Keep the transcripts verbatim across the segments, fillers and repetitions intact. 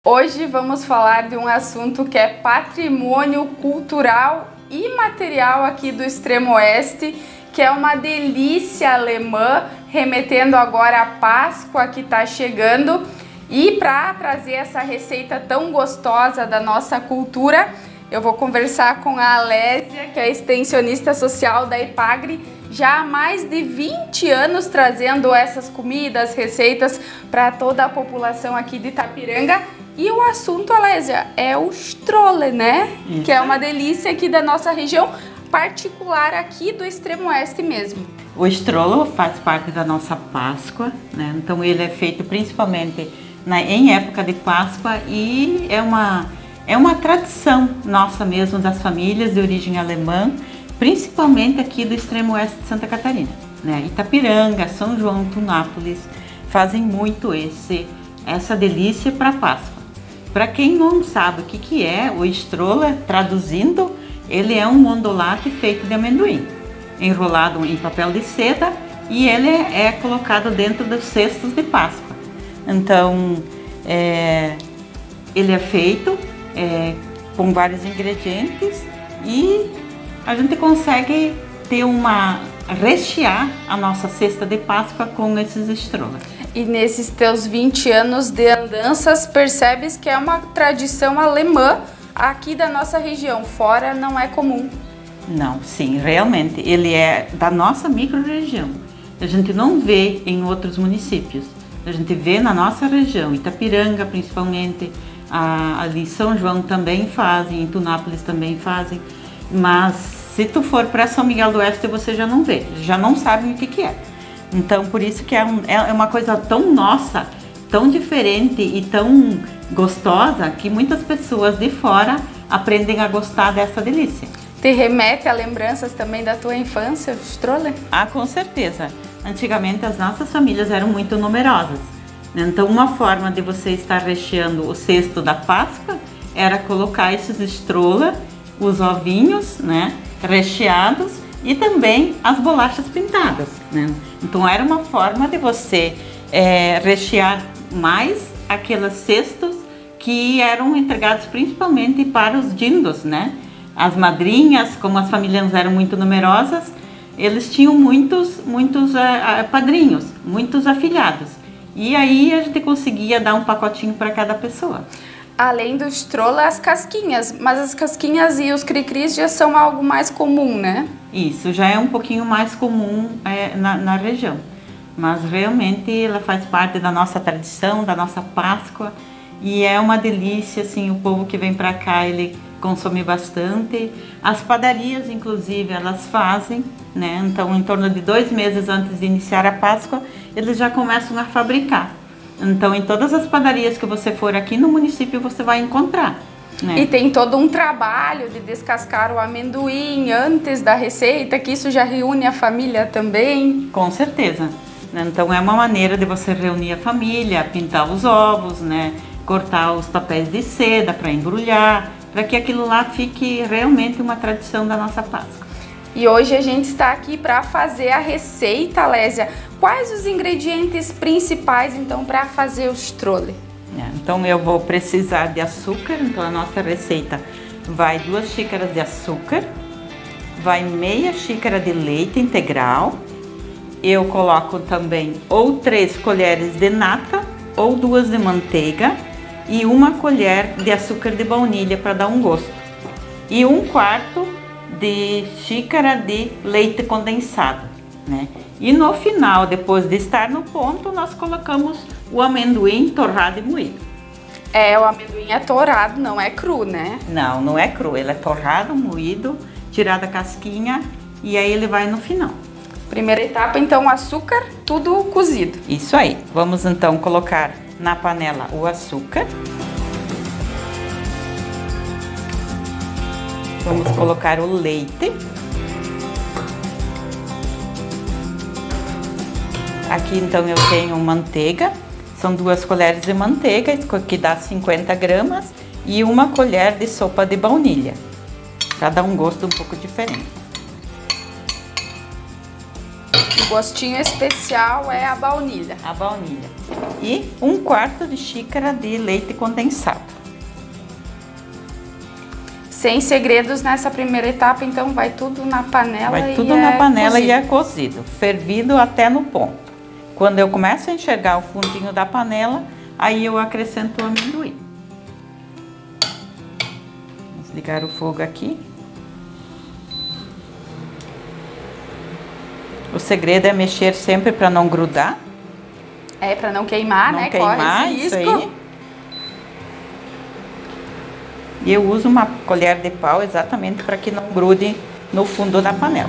Hoje vamos falar de um assunto que é patrimônio cultural e material aqui do Extremo Oeste, que é uma delícia alemã, remetendo agora à Páscoa que está chegando. E para trazer essa receita tão gostosa da nossa cultura, eu vou conversar com a Alésia, que é extensionista social da Epagre, já há mais de vinte anos trazendo essas comidas, receitas para toda a população aqui de Itapiranga. E o assunto, Alésia, é o Strolle, né? Isso. Que é uma delícia aqui da nossa região, particular aqui do Extremo Oeste mesmo. O Strolle faz parte da nossa Páscoa, né? Então ele é feito principalmente na, em época de Páscoa e é uma, é uma tradição nossa mesmo, das famílias de origem alemã, principalmente aqui do Extremo Oeste de Santa Catarina, né? Itapiranga, São João, Tunápolis fazem muito esse, essa delícia para Páscoa. Para quem não sabe o que, que é o Strolle, traduzindo, ele é um mondolate feito de amendoim, enrolado em papel de seda, e ele é colocado dentro dos cestos de Páscoa. Então, é, ele é feito é, com vários ingredientes e a gente consegue ter uma rechear a nossa cesta de Páscoa com esses Strolle. E nesses teus vinte anos de andanças, percebes que é uma tradição alemã aqui da nossa região, fora não é comum. Não, sim, realmente, ele é da nossa micro-região. A gente não vê em outros municípios, a gente vê na nossa região, Itapiranga principalmente, a, ali São João também fazem, em Tunápolis também fazem, mas se tu for para São Miguel do Oeste você já não vê, já não sabe o que que é. Então, por isso que é, um, é uma coisa tão nossa, tão diferente e tão gostosa, que muitas pessoas de fora aprendem a gostar dessa delícia. Te remete a lembranças também da tua infância, Strolle? Ah, com certeza. Antigamente as nossas famílias eram muito numerosas. Então, uma forma de você estar recheando o cesto da Páscoa era colocar esses Strolle, os ovinhos, né, recheados, e também as bolachas pintadas, né? Então era uma forma de você é, rechear mais aqueles cestos que eram entregados principalmente para os dindos, né? As madrinhas, como as famílias eram muito numerosas, eles tinham muitos, muitos uh, padrinhos, muitos afilhados. E aí a gente conseguia dar um pacotinho para cada pessoa. Além do Strolle, as casquinhas, mas as casquinhas e os cri-cris já são algo mais comum, né? Isso, já é um pouquinho mais comum é, na, na região, mas realmente ela faz parte da nossa tradição, da nossa Páscoa, e é uma delícia, assim, o povo que vem para cá, ele consome bastante. As padarias, inclusive, elas fazem, né? Então, em torno de dois meses antes de iniciar a Páscoa, eles já começam a fabricar. Então, em todas as padarias que você for aqui no município, você vai encontrar, né? E tem todo um trabalho de descascar o amendoim antes da receita, que isso já reúne a família também. Com certeza. Então, é uma maneira de você reunir a família, pintar os ovos, né? Cortar os papéis de seda para embrulhar, para que aquilo lá fique realmente uma tradição da nossa Páscoa. E hoje a gente está aqui para fazer a receita, Alésia. Quais os ingredientes principais, então, para fazer o Strolle? Então, eu vou precisar de açúcar. Então, a nossa receita vai duas xícaras de açúcar, vai meia xícara de leite integral. Eu coloco também ou três colheres de nata ou duas de manteiga e uma colher de açúcar de baunilha para dar um gosto. E um quarto de xícara de leite condensado, né? E no final, depois de estar no ponto, nós colocamos o amendoim torrado e moído. É, o amendoim é torrado, não é cru, né? Não, não é cru, ele é torrado, moído, tirado a casquinha e aí ele vai no final. Primeira etapa, então, açúcar, tudo cozido. Isso aí. Vamos então colocar na panela o açúcar. Vamos colocar o leite. Aqui então eu tenho manteiga, são duas colheres de manteiga, que dá cinquenta gramas, e uma colher de sopa de baunilha, para dar um gosto um pouco diferente. O gostinho especial é a baunilha. A baunilha. E um quarto de xícara de leite condensado. Sem segredos nessa primeira etapa, então vai tudo na panela vai e tudo é na panela cozido. E é cozido, fervido até no ponto. Quando eu começo a enxergar o fundinho da panela, aí eu acrescento o amendoim. Vamos ligar o fogo aqui. O segredo é mexer sempre para não grudar. É, para não queimar, não né? Queimar, Corre esse isso risco. aí. E eu uso uma colher de pau exatamente para que não grude no fundo da panela.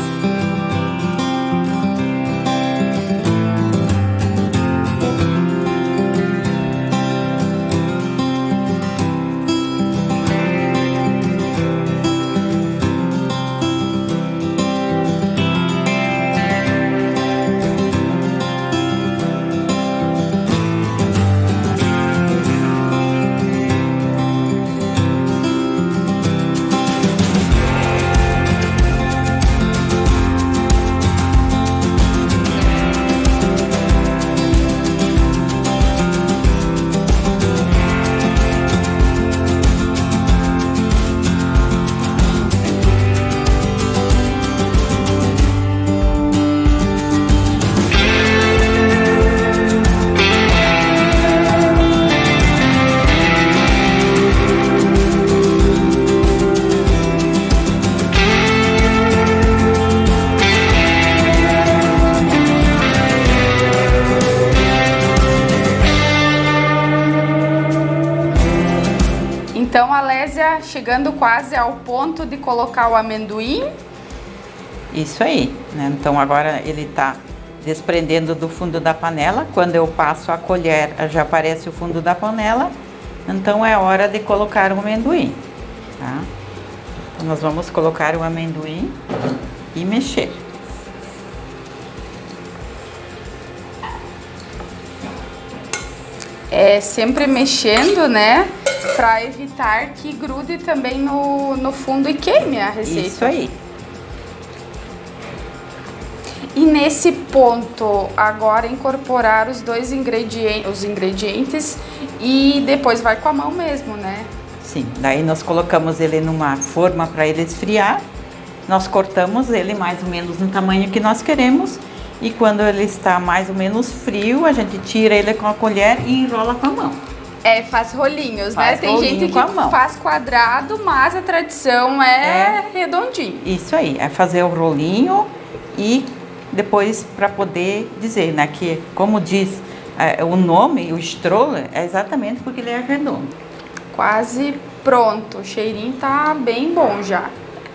Então, a Lésia chegando quase ao ponto de colocar o amendoim. Isso aí, né? Então agora ele tá desprendendo do fundo da panela. Quando eu passo a colher, já aparece o fundo da panela. Então é hora de colocar o amendoim, tá? Então nós vamos colocar o amendoim e mexer. É sempre mexendo, né? Para evitar que grude também no, no fundo e queime a receita. Isso aí. E nesse ponto, agora incorporar os dois ingredientes, os ingredientes e depois vai com a mão mesmo, né? Sim, daí nós colocamos ele numa forma para ele esfriar. Nós cortamos ele mais ou menos no tamanho que nós queremos. E quando ele está mais ou menos frio, a gente tira ele com a colher e enrola com a mão. É, faz rolinhos, faz né? Tem rolinho gente que faz quadrado, mas a tradição é, é redondinho. Isso aí, é fazer o rolinho e depois para poder dizer, né? Que como diz é, o nome, o stroller, é exatamente porque ele é redondo. Quase pronto, o cheirinho tá bem bom já.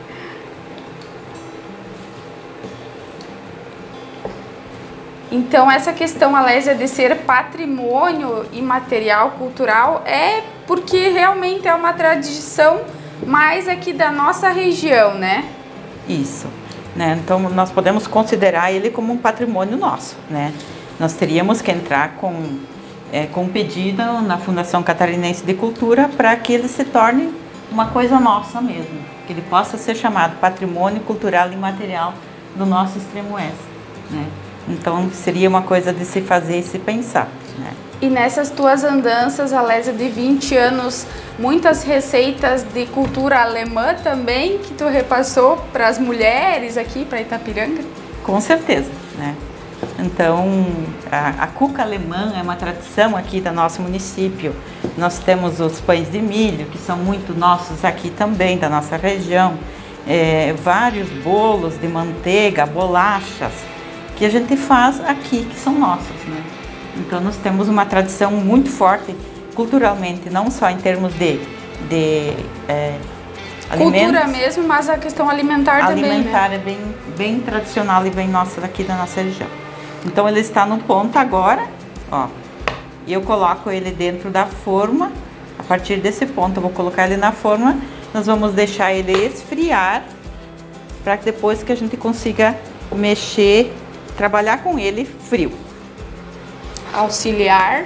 Então, essa questão, Alésia, de ser patrimônio imaterial cultural é porque realmente é uma tradição mais aqui da nossa região, né? Isso, né? Então, nós podemos considerar ele como um patrimônio nosso, né? Nós teríamos que entrar com, é, com um pedido na Fundação Catarinense de Cultura para que ele se torne uma coisa nossa mesmo, que ele possa ser chamado patrimônio cultural imaterial do nosso extremo oeste, né? Então, seria uma coisa de se fazer e se pensar, né? E nessas tuas andanças, Alésia, de vinte anos, muitas receitas de cultura alemã também que tu repassou para as mulheres aqui, para Itapiranga? Com certeza, né? Então, a, a cuca alemã é uma tradição aqui do nosso município. Nós temos os pães de milho, que são muito nossos aqui também, da nossa região. É, vários bolos de manteiga, bolachas, que a gente faz aqui, que são nossos, né? Então, nós temos uma tradição muito forte culturalmente, não só em termos de, de é, alimentos. Cultura mesmo, mas a questão alimentar, alimentar também, né? Alimentar é bem, bem tradicional e bem nossa daqui da nossa região. Então, ele está no ponto agora, ó. E eu coloco ele dentro da forma. A partir desse ponto, eu vou colocar ele na forma. Nós vamos deixar ele esfriar, para que depois que a gente consiga mexer, trabalhar com ele frio. Auxiliar.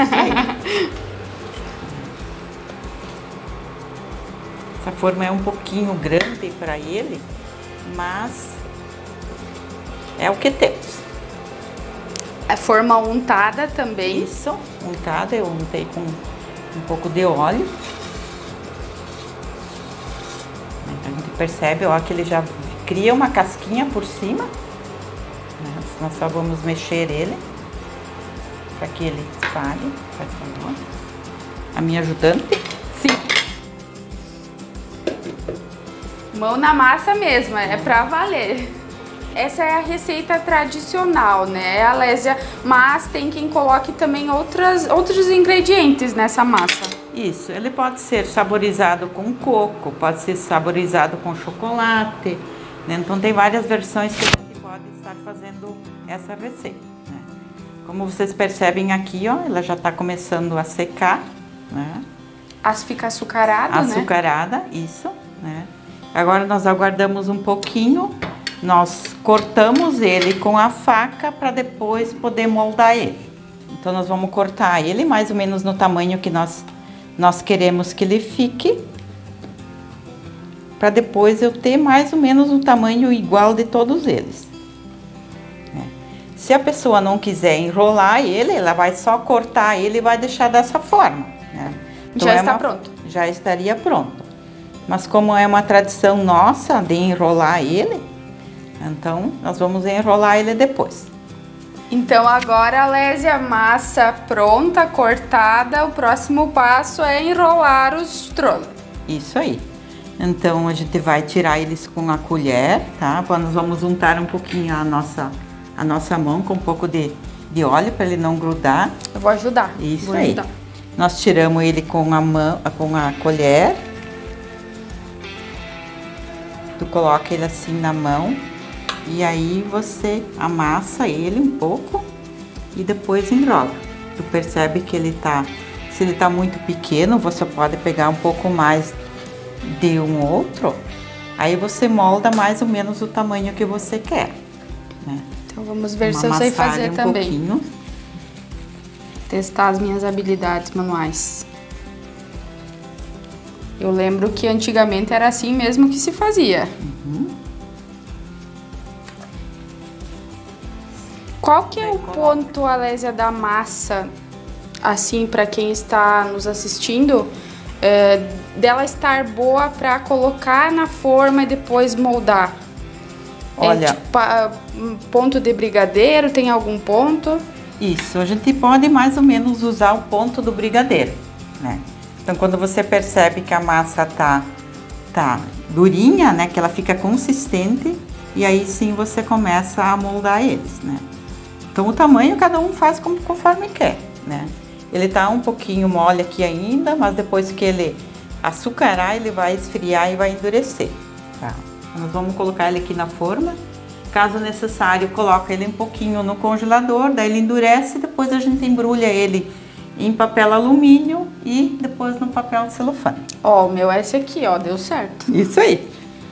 Essa forma é um pouquinho grande para ele, mas é o que temos. É forma untada também. Isso, untada, eu untei com um pouco de óleo. A gente percebe, ó, que ele já cria uma casquinha por cima. Nós só vamos mexer ele para que ele espalhe. Faz favor. A minha ajudante. Sim. Mão na massa mesmo, é pra valer. Essa é a receita tradicional, né, Alésia? Mas tem quem coloque também outras, outros ingredientes nessa massa. Isso, ele pode ser saborizado com coco, pode ser saborizado com chocolate, né? Então tem várias versões que a gente pode estar fazendo essa receita, né? Como vocês percebem aqui, ó, ela já está começando a secar, né? As fica açucarado, né? Açucarada, isso, né? Agora nós aguardamos um pouquinho, nós cortamos ele com a faca para depois poder moldar ele. Então nós vamos cortar ele mais ou menos no tamanho que nós, nós queremos que ele fique, para depois eu ter mais ou menos um tamanho igual de todos eles. Se a pessoa não quiser enrolar ele, ela vai só cortar ele e vai deixar dessa forma, né? Então já é está uma, pronto. Já estaria pronto. Mas como é uma tradição nossa de enrolar ele, então nós vamos enrolar ele depois. Então agora, Alésia, massa pronta, cortada, o próximo passo é enrolar os strollos. Isso aí. Então a gente vai tirar eles com a colher, tá? Nós vamos untar um pouquinho a nossa, a nossa mão com um pouco de, de óleo para ele não grudar. Eu vou ajudar. Isso vou aí. Ajudar. Nós tiramos ele com a mão, com a colher. Tu coloca ele assim na mão e aí você amassa ele um pouco e depois enrola. Tu percebe que ele tá, se ele tá muito pequeno, você pode pegar um pouco mais de um outro, aí você molda mais ou menos o tamanho que você quer, né? Então vamos ver Vamos se eu sei fazer um também. Pouquinho. Testar as minhas habilidades manuais. Eu lembro que antigamente era assim mesmo que se fazia. Uhum. Qual que é o ponto, Alésia, da massa, assim, para quem está nos assistindo, é, dela estar boa para colocar na forma e depois moldar? Olha, é, tipo, a, um ponto de brigadeiro, tem algum ponto? Isso, a gente pode mais ou menos usar o ponto do brigadeiro, né? Então, quando você percebe que a massa tá, tá durinha, né, que ela fica consistente, e aí sim você começa a moldar eles, né? Então, o tamanho cada um faz como, conforme quer, né? Ele tá um pouquinho mole aqui ainda, mas depois que ele açucarar, ele vai esfriar e vai endurecer, tá? Nós vamos colocar ele aqui na forma. Caso necessário, coloca ele um pouquinho no congelador, daí ele endurece, depois a gente embrulha ele em papel alumínio e depois no papel celofane. Ó, o meu é esse aqui, ó, deu certo. Isso aí.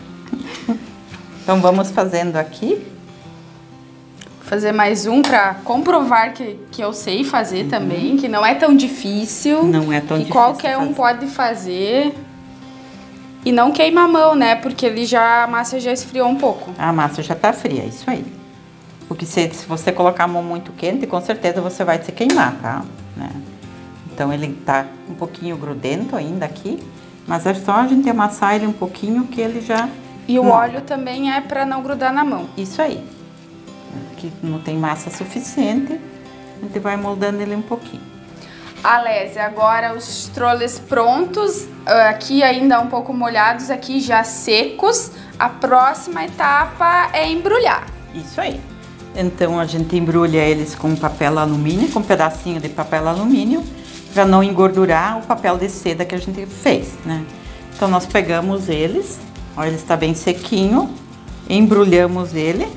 Então vamos fazendo aqui. Vou fazer mais um para comprovar que, que eu sei fazer uhum. também, que não é tão difícil. Não é tão que difícil. Qualquer um pode fazer. E não queima a mão, né? Porque ele já, a massa já esfriou um pouco. A massa já tá fria, isso aí. Porque se, se você colocar a mão muito quente, com certeza você vai se queimar, tá? Né? Então ele tá um pouquinho grudento ainda aqui, mas é só a gente amassar ele um pouquinho que ele já... E o não. óleo também é para não grudar na mão. Isso aí. Aqui não tem massa suficiente, a gente vai moldando ele um pouquinho. Alésia, agora os strollos prontos, aqui ainda um pouco molhados, aqui já secos. A próxima etapa é embrulhar. Isso aí. Então a gente embrulha eles com papel alumínio, com um pedacinho de papel alumínio, para não engordurar o papel de seda que a gente fez, né? Então nós pegamos eles, ó, ele está bem sequinho, embrulhamos ele.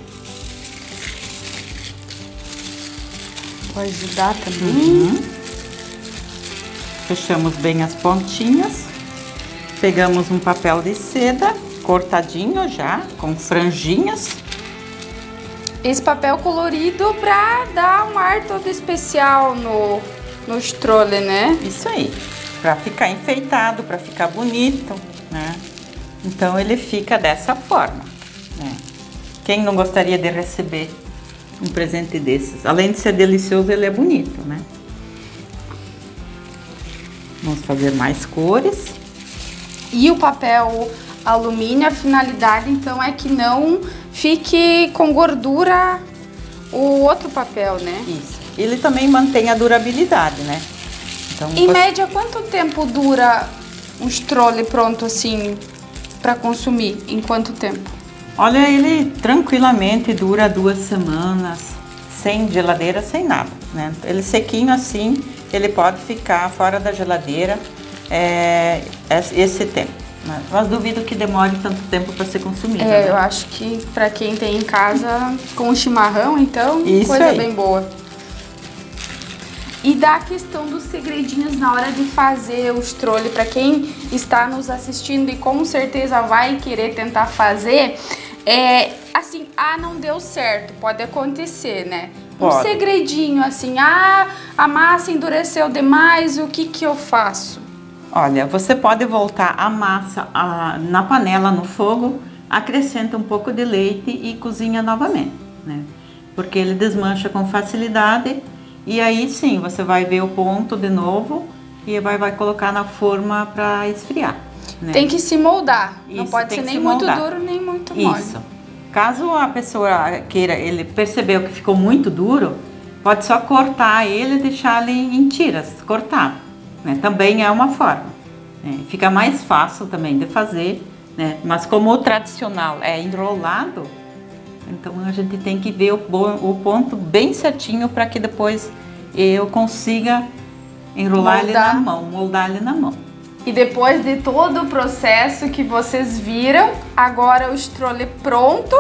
Vou ajudar também. Uhum. Fechamos bem as pontinhas, pegamos um papel de seda cortadinho já, com franjinhas. Esse papel colorido para dar um ar todo especial no, no stroller, né? Isso aí, para ficar enfeitado, para ficar bonito, né? Então ele fica dessa forma, né? Quem não gostaria de receber um presente desses. Além de ser delicioso, ele é bonito, né? Vamos fazer mais cores. E o papel alumínio, a finalidade então é que não fique com gordura o outro papel, né? Isso. Ele também mantém a durabilidade, né? Então, em você... média, quanto tempo dura um stroller pronto assim para consumir? Em quanto tempo? Olha, ele tranquilamente dura duas semanas, sem geladeira, sem nada, né? Ele sequinho assim, ele pode ficar fora da geladeira é, esse tempo. Mas duvido que demore tanto tempo para ser consumido. É, né? eu acho que para quem tem em casa com chimarrão, então, Isso coisa aí. bem boa. E da questão dos segredinhos na hora de fazer o stroller, para quem está nos assistindo e com certeza vai querer tentar fazer, é assim, ah, não deu certo, pode acontecer, né? Um Pode. segredinho assim, ah, a massa endureceu demais, o que que eu faço? Olha, você pode voltar a massa a, na panela no fogo, acrescenta um pouco de leite e cozinha novamente, né? Porque ele desmancha com facilidade e aí sim você vai ver o ponto de novo e vai, vai colocar na forma para esfriar. Né? Tem que se moldar, Isso, não pode tem ser que nem se muito moldar. duro nem muito mole. Isso. Caso a pessoa queira, ele percebeu que ficou muito duro, pode só cortar ele e deixar ele em tiras, cortar. Né? Também é uma forma. Né? Fica mais fácil também de fazer, né? Mas como o tradicional é enrolado, então a gente tem que ver o, o ponto bem certinho para que depois eu consiga enrolar Moldar. ele na mão, moldar ele na mão. E depois de todo o processo que vocês viram, agora o stroller pronto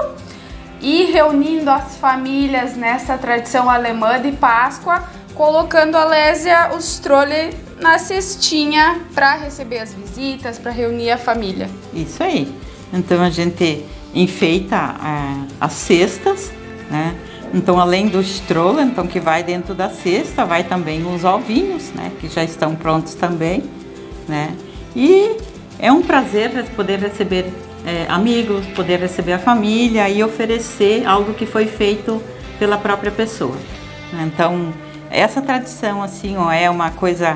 e reunindo as famílias nessa tradição alemã de Páscoa, colocando a Lésia o stroller na cestinha para receber as visitas, para reunir a família. Isso aí. Então a gente enfeita é, as cestas, né? Então além do stroller, então que vai dentro da cesta, vai também os ovinhos, né? Que já estão prontos também, né? E é um prazer poder receber é, amigos, poder receber a família e oferecer algo que foi feito pela própria pessoa. Então essa tradição assim, ó, é uma coisa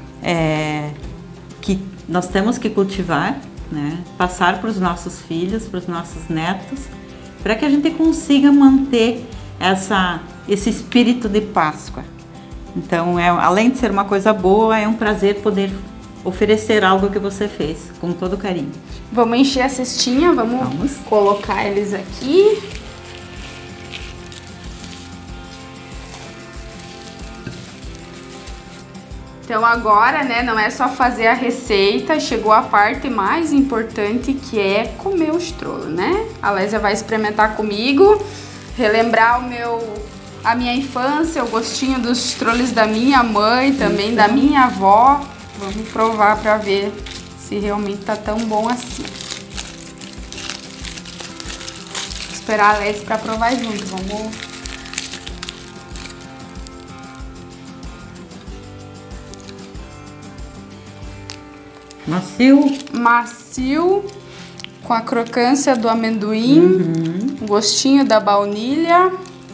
é, que nós temos que cultivar, né? Passar para os nossos filhos, para os nossos netos, para que a gente consiga manter essa, esse espírito de Páscoa. Então, é, além de ser uma coisa boa, é um prazer poder oferecer algo que você fez, com todo carinho. Vamos encher a cestinha, vamos, vamos. colocar eles aqui. Então agora, né, não é só fazer a receita, chegou a parte mais importante que é comer o stroller, né? A Lésia vai experimentar comigo, relembrar o meu, a minha infância, o gostinho dos strollers da minha mãe, também uhum. da minha avó. Vamos provar para ver se realmente tá tão bom assim. Vou esperar a Lésia para provar junto, vamos... Macio. Macio, com a crocância do amendoim, uhum. o gostinho da baunilha.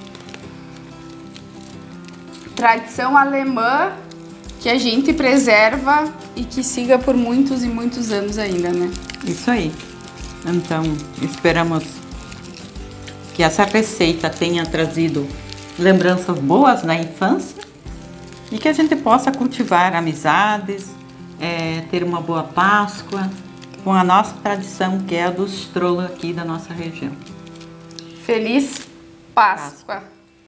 Tradição alemã que a gente preserva e que siga por muitos e muitos anos ainda, né? Isso aí. Então, esperamos que essa receita tenha trazido lembranças boas na infância e que a gente possa cultivar amizades, É, ter uma boa Páscoa com a nossa tradição, que é a do stroller aqui da nossa região. Feliz Páscoa! Páscoa.